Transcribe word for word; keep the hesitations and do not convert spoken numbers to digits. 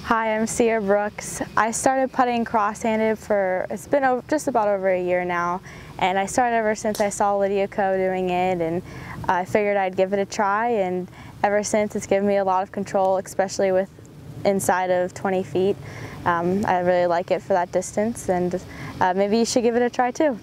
Hi, I'm Sia Brooks. I started putting cross-handed for, it's been over, just about over a year now, and I started ever since I saw Lydia Ko doing it, and I figured I'd give it a try, and ever since it's given me a lot of control, especially with inside of twenty feet. Um, I really like it for that distance, and uh, maybe you should give it a try too.